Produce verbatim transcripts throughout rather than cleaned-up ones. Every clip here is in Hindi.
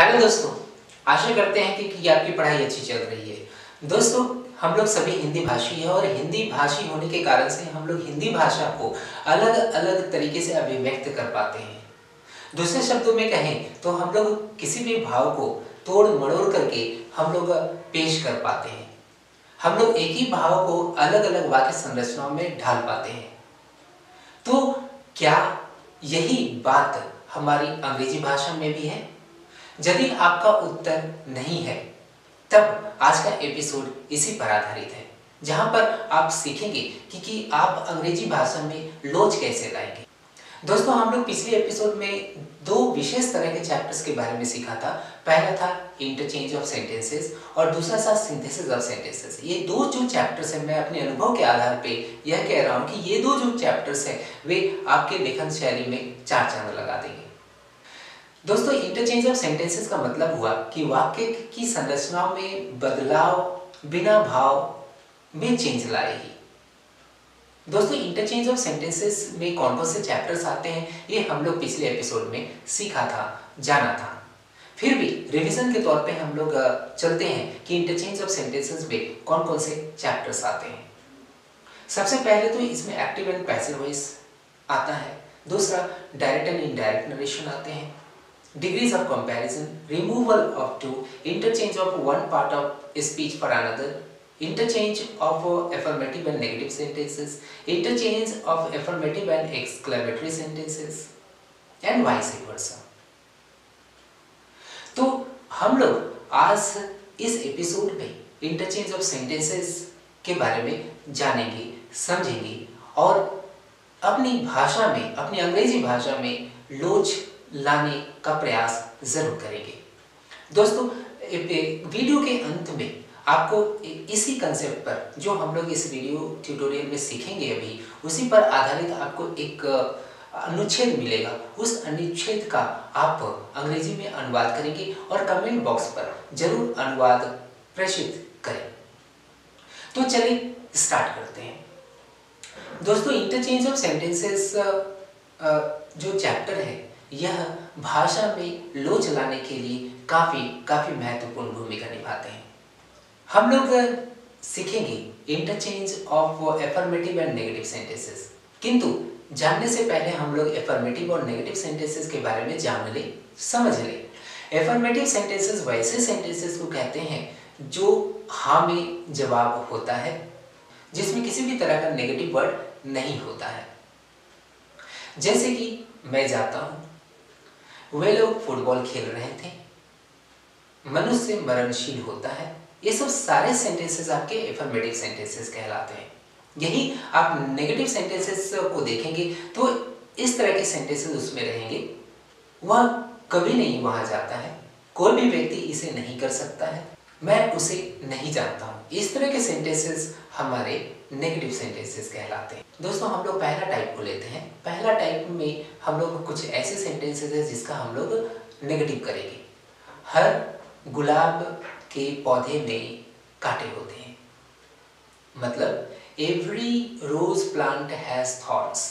हेलो दोस्तों, आशा करते हैं कि, कि आपकी पढ़ाई अच्छी चल रही है। दोस्तों, हम लोग सभी हिंदी भाषी हैं और हिंदी भाषी होने के कारण से हम लोग हिंदी भाषा को अलग अलग तरीके से अभिव्यक्त कर पाते हैं। दूसरे शब्दों में कहें तो हम लोग किसी भी भाव को तोड़ मड़ोड़ करके हम लोग पेश कर पाते हैं। हम लोग एक ही भाव को अलग अलग वाक्य संरचनाओं में ढाल पाते हैं। तो क्या यही बात हमारी अंग्रेजी भाषा में भी है? यदि आपका उत्तर नहीं है, तब आज का एपिसोड इसी पर आधारित है, जहां पर आप सीखेंगे कि, कि आप अंग्रेजी भाषा में लोच कैसे लाएंगे। दोस्तों, हम लोग पिछले एपिसोड में दो विशेष तरह के चैप्टर्स के बारे में सीखा था। पहला था इंटरचेंज ऑफ सेंटेंसेस और दूसरा था सिंथेसिस ऑफ सेंटेंसेस। ये दो जो चैप्टर्स हैं, मैं अपने अनुभव के आधार पे यह कह रहा हूँ कि ये दो जो चैप्टर्स हैं वे आपके लेखन शैली में चार चांद लगा देंगे। दोस्तों, इंटरचेंज ऑफ सेंटेंसेस का मतलब हुआ कि वाक्य की संरचनाओं में बदलाव बिना भाव में चेंज लाएगी। दोस्तों, इंटरचेंज ऑफ सेंटेंसेस में कौन कौन से चैप्टर्स आते हैं ये हम लोग पिछले एपिसोड में सीखा था, जाना था। फिर भी रिवीजन के तौर पे हम लोग चलते हैं कि इंटरचेंज ऑफ सेंटेंसेस में कौन कौन से चैप्टर्स आते हैं। सबसे पहले तो इसमें एक्टिव एंड पैसिव वॉइस आता है। दूसरा, डायरेक्ट एंड इनडायरेक्ट नरेशन आते हैं। Degrees of comparison, removal of two, interchange of one part of speech for another, interchange of affirmative and negative sentences, interchange of affirmative and exclamatory sentences, and vice versa. तो हम लोग आज इस एपिसोड में इंटरचेंज ऑफ सेंटेंसेस के बारे में जानेंगे, समझेंगे और अपनी भाषा में, अपनी अंग्रेजी भाषा में लोच लाने का प्रयास जरूर करेंगे। दोस्तों, वीडियो के अंत में आपको इसी कंसेप्ट पर, जो हम लोग इस वीडियो ट्यूटोरियल में सीखेंगे अभी, उसी पर आधारित आपको एक अनुच्छेद मिलेगा। उस अनुच्छेद का आप अंग्रेजी में अनुवाद करेंगे और कमेंट बॉक्स पर जरूर अनुवाद प्रेषित करें। तो चलिए स्टार्ट करते हैं। दोस्तों, इंटरचेंज ऑफ सेंटेंसेस जो चैप्टर है, यह भाषा में लोच लाने के लिए काफी काफी महत्वपूर्ण भूमिका निभाते हैं। हम लोग सीखेंगे interchange of affirmative and negative sentences, किंतु जानने से पहले हम लोग एफर्मेटिव और नेगेटिव सेंटेंसेस के बारे में जान ले, समझ ले। एफर्मेटिव सेंटेंसेस वैसे सेंटेंसेस को कहते हैं जो हाँ में जवाब होता है, जिसमें किसी भी तरह का नेगेटिव वर्ड नहीं होता है। जैसे कि मैं जाता हूँ, वे लोग फुटबॉल खेल रहे थे, मनुष्य मरणशील होता है। ये सब सारे सेंटेंसेस आपके एफर्मेटिव सेंटेंसेस कहलाते हैं। यही आप नेगेटिव सेंटेंसेस को देखेंगे तो इस तरह के सेंटेंसेस उसमें रहेंगे। वह कभी नहीं वहां जाता है, कोई भी व्यक्ति इसे नहीं कर सकता है, मैं उसे नहीं जानता हूँ। इस तरह के सेंटेंसेस हमारे नेगेटिव सेंटेंसेस कहलाते हैं। दोस्तों, हम लोग पहला टाइप को लेते हैं। पहला टाइप में हम लोग कुछ ऐसे सेंटेंसेस है जिसका हम लोग नेगेटिव करेंगे। हर गुलाब के पौधे में कांटे होते हैं, मतलब every rose plant has thorns.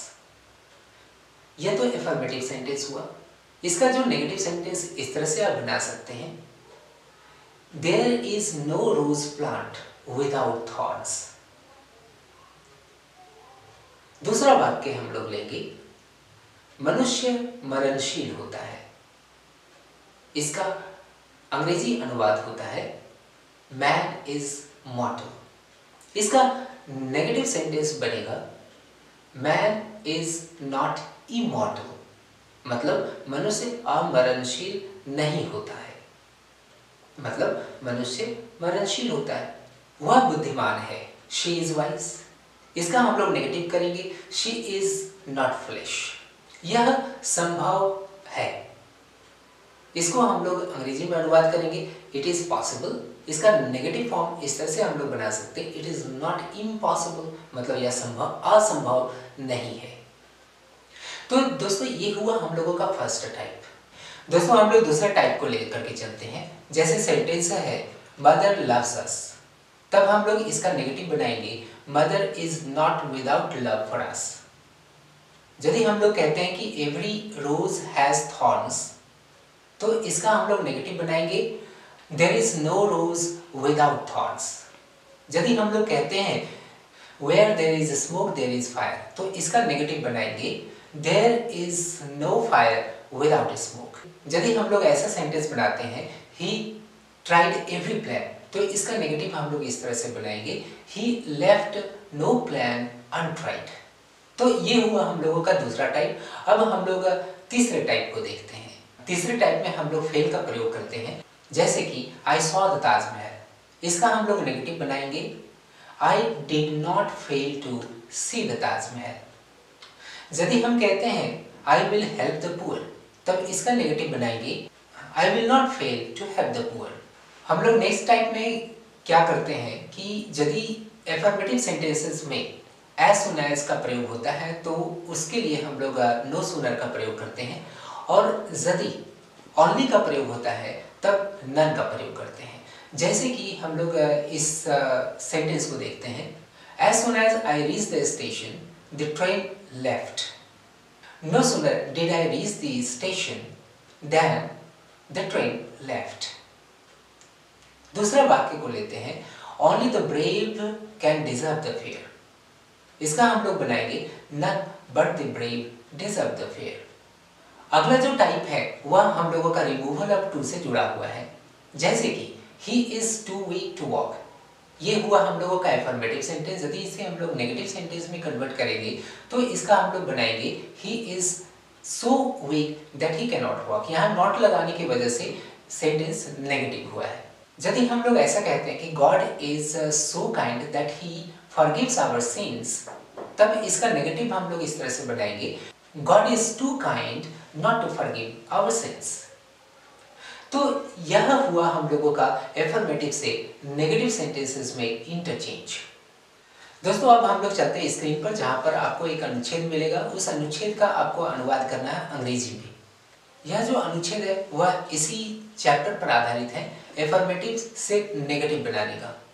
यह तो एफर्मेटिव सेंटेंस हुआ। इसका जो नेगेटिव सेंटेंस इस तरह से आप बना सकते हैं, there is no rose plant without thorns. दूसरा वाक्य हम लोग लेंगे, मनुष्य मरणशील होता है। इसका अंग्रेजी अनुवाद होता है मैन इज मॉर्टल। इसका नेगेटिव सेंटेंस बनेगा मैन इज नॉट इमॉर्टल, मतलब मनुष्य अमरणशील नहीं होता है, मतलब मनुष्य मरणशील होता है। वह बुद्धिमान है, शी इज वाइज। इसका हम लोग नेगेटिव करेंगे, शी इज नॉट फ्लैश। यह संभव है। इसको हम लोग अंग्रेजी में अनुवाद करेंगे, इट इज पॉसिबल। इसका नेगेटिव फॉर्म इस तरह से हम लोग बना सकते हैं, इट इज नॉट इम्पॉसिबल, मतलब यह संभव असंभव नहीं है। तो दोस्तों, ये हुआ हम लोगों का फर्स्ट टाइप। दोस्तों, हम लोग दूसरा टाइप को लेकर के चलते हैं। जैसे सेंटेंस है मदर लव्स अस, तब हम लोग इसका नेगेटिव बनाएंगे mother is not without love for us. यदि हम लोग कहते हैं कि एवरी रोज हैज थॉर्न्स, तो इसका हम लोग नेगेटिव बनाएंगे there is no rose without thoughts. यदि हम लोग कहते हैं where there is smoke there is fire, तो इसका नेगेटिव बनाएंगे there is no fire without smoke. यदि हम लोग ऐसा सेंटेंस बनाते हैं ही ट्राइड एवरी प्लान, तो इसका नेगेटिव हम लोग इस तरह से बनाएंगे he left no plan untried. तो ये हुआ हम लोगों का दूसरा टाइप। अब हम लोग तीसरे टाइप को देखते हैं। तीसरे टाइप में हम लोग फेल का प्रयोग करते हैं, जैसे कि आई सॉ द ताजमहल, इसका हम लोग नेगेटिव बनाएंगे I did not fail to see the Taj Mahal. यदि हम कहते हैं I will help the poor, तब इसका नेगेटिव बनाएंगे I will not fail to help the poor. हम लोग नेक्स्ट टाइप में क्या करते हैं कि यदि एफर्मेटिव सेंटेंसेस में एज सुन एज का प्रयोग होता है तो उसके लिए हम लोग नो सूनर का प्रयोग करते हैं, और यदि ओनली का प्रयोग होता है तब नन का प्रयोग करते हैं। जैसे कि हम लोग इस सेंटेंस को देखते हैं as soon as I reach the station the train left, no sooner did I reach the station than the train left. दूसरा वाक्य को लेते हैं only the brave can deserve the fair, इसका हम लोग बनाएंगे none but the brave deserve the fair. अगला जो टाइप है वह हम लोगों का रिमूवल ऑफ टू से जुड़ा हुआ है, जैसे कि he is too weak to walk, ये हुआ हम लोगों का एफर्मेटिव सेंटेंस। यदि इसे हम लोग नेगेटिव सेंटेंस में कन्वर्ट करेंगे तो इसका हम लोग बनाएंगे he is so weak that he cannot नॉट वॉक। यहाँ नॉट लगाने की वजह से सेंटेंस नेगेटिव हुआ है। यदि हम लोग ऐसा कहते हैं कि God is so kind that he forgives our sins, तब इसका नेगेटिव हम लोग इस तरह से बनाएंगे God is too kind not to forgive our sins. तो यह हुआ हम लोगों का एफर्मेटिव से नेगेटिव सेंटेंसेस में इंटरचेंज। दोस्तों अब हम लोग चलते हैं स्क्रीन पर, जहां पर आपको एक अनुच्छेद मिलेगा। उस अनुच्छेद का आपको अनुवाद करना है अंग्रेजी में। यह जो अनुच्छेद है वह इसी चैप्टर पर आधारित है, एफर्मेटिव से नेगेटिव बनाने का।